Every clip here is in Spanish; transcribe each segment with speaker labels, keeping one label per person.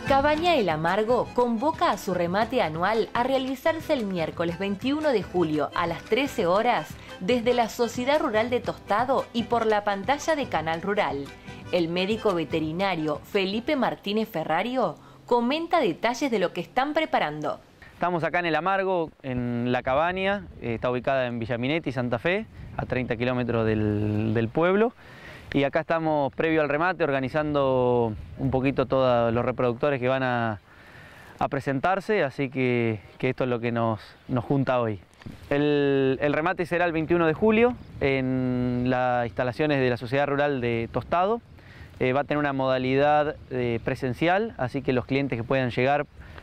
Speaker 1: Cabaña El Amargo convoca a su remate anual a realizarse el miércoles 21 de julio a las 13 horas desde la Sociedad Rural de Tostado y por la pantalla de Canal Rural. El médico veterinario Felipe Martínez Ferrario comenta detalles de lo que están preparando.
Speaker 2: Estamos acá en El Amargo, en la cabaña, está ubicada en Villa Minetti, Santa Fe, a 30 kilómetros del pueblo. Y acá estamos, previo al remate, organizando un poquito todos los reproductores que van a presentarse, así que esto es lo que nos junta hoy. El remate será el 21 de julio en las instalaciones de la Sociedad Rural de Tostado. Va a tener una modalidad presencial, así que los clientes que puedan llegar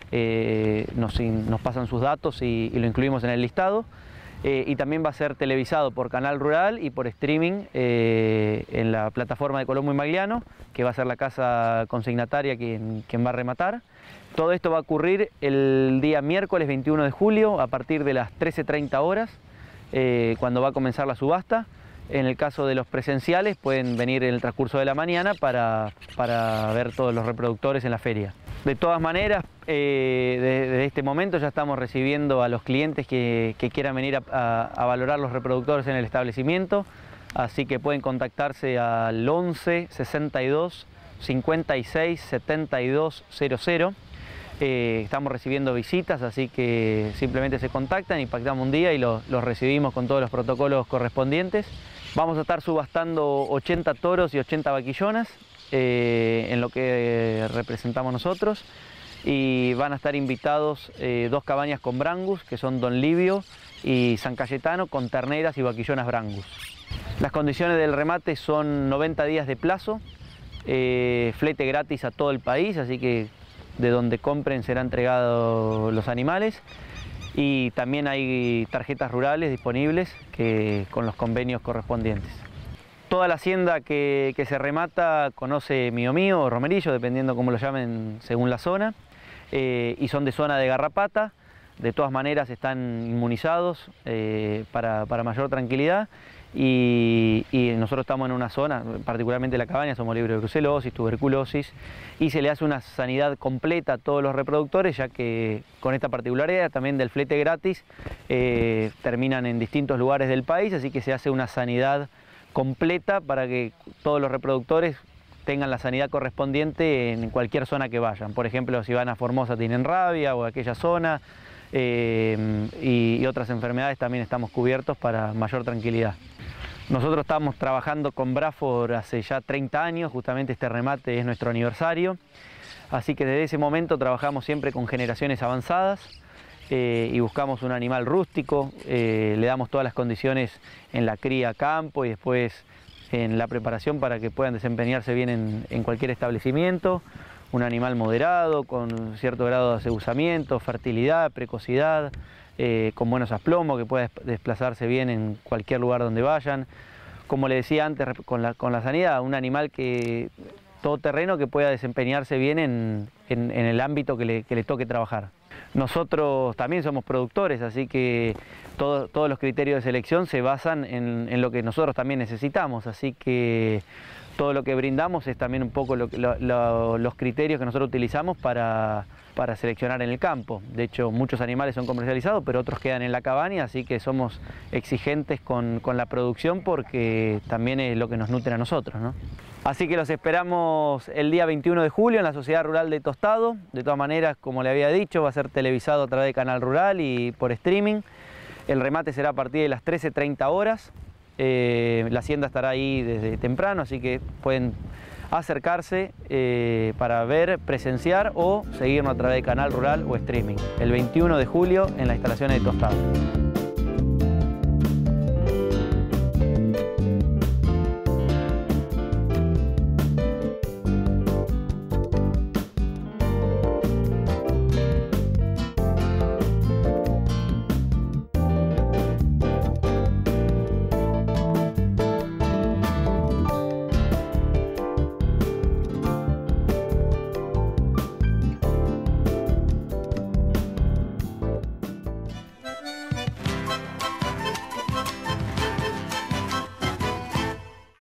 Speaker 2: nos pasan sus datos y lo incluimos en el listado. Y también va a ser televisado por Canal Rural y por streaming en la plataforma de Colombo y Magliano, que va a ser la casa consignataria quien va a rematar. Todo esto va a ocurrir el día miércoles 21 de julio a partir de las 13:30 horas, cuando va a comenzar la subasta. En el caso de los presenciales pueden venir en el transcurso de la mañana para ver todos los reproductores en la feria. De todas maneras, desde este momento ya estamos recibiendo a los clientes que quieran venir a valorar los reproductores en el establecimiento, así que pueden contactarse al 11 62 56 72 00. Estamos recibiendo visitas, así que simplemente se contactan y pactamos un día y los recibimos con todos los protocolos correspondientes. Vamos a estar subastando 80 toros y 80 vaquillonas en lo que representamos nosotros, y van a estar invitados dos cabañas con brangus, que son Don Livio y San Cayetano, con terneras y vaquillonas brangus. Las condiciones del remate son 90 días de plazo, flete gratis a todo el país, así que de donde compren será entregados los animales, y también hay tarjetas rurales disponibles con los convenios correspondientes. Toda la hacienda que se remata conoce Mío Mío o Romerillo, dependiendo cómo lo llamen según la zona, y son de zona de garrapata. De todas maneras están inmunizados para mayor tranquilidad, y nosotros estamos en una zona, particularmente la cabaña, somos libres de brucelosis, tuberculosis, y se le hace una sanidad completa a todos los reproductores, ya que con esta particularidad también del flete gratis terminan en distintos lugares del país, así que se hace una sanidad completa para que todos los reproductores tengan la sanidad correspondiente en cualquier zona que vayan. Por ejemplo, si van a Formosa tienen rabia o aquella zona, y otras enfermedades también estamos cubiertos para mayor tranquilidad. Nosotros estamos trabajando con Braford hace ya 30 años, justamente este remate es nuestro aniversario, así que desde ese momento trabajamos siempre con generaciones avanzadas y buscamos un animal rústico, le damos todas las condiciones en la cría a campo y después en la preparación para que puedan desempeñarse bien en cualquier establecimiento. Un animal moderado, con cierto grado de aseguzamiento, fertilidad, precocidad, con buenos aplomos, que pueda desplazarse bien en cualquier lugar donde vayan. Como le decía antes, con la sanidad, un animal todoterreno que pueda desempeñarse bien en el ámbito que le toque trabajar. Nosotros también somos productores, así que todos los criterios de selección se basan en lo que nosotros también necesitamos, así que todo lo que brindamos es también un poco los criterios que nosotros utilizamos para seleccionar en el campo. De hecho, muchos animales son comercializados, pero otros quedan en la cabaña, así que somos exigentes con la producción porque también es lo que nos nutre a nosotros, ¿no? Así que los esperamos el día 21 de julio en la Sociedad Rural de Tostado. De todas maneras, como le había dicho, va a ser televisado a través de Canal Rural y por streaming. El remate será a partir de las 13:30 horas. La hacienda estará ahí desde temprano, así que pueden acercarse para ver, presenciar o seguirnos a través de Canal Rural o streaming. El 21 de julio en las instalaciones de Tostado.